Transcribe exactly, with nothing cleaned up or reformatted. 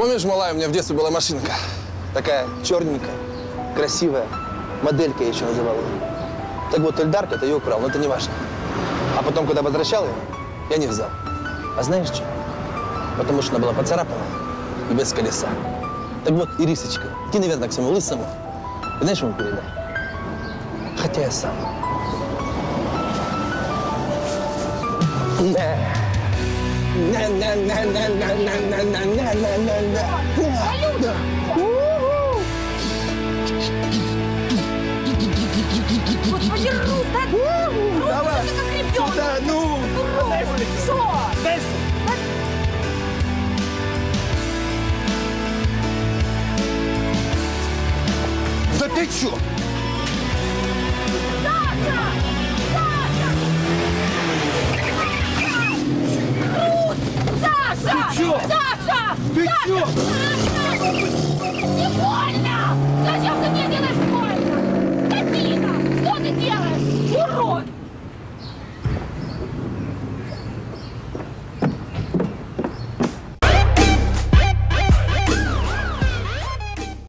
Помнишь, малая, у меня в детстве была машинка? Такая черненькая, красивая. Моделька я еще называла ее. Так вот, Эльдарка это ее украл, но это не важно. А потом, когда возвращал ее, я не взял. А знаешь что? Потому что она была поцарапана и без колеса. Так вот, Ирисочка, ты, наверное, к своему лысому. И знаешь, ему передай? Хотя я сам. Господи, Рус, да? Рус, Давай. ты как ребенок. Сюда, ну! Рус, что? Да ты чё? Саша! Саша! Рус! Саша! Ты чё? Саша! Ты Саша! чё? Саша!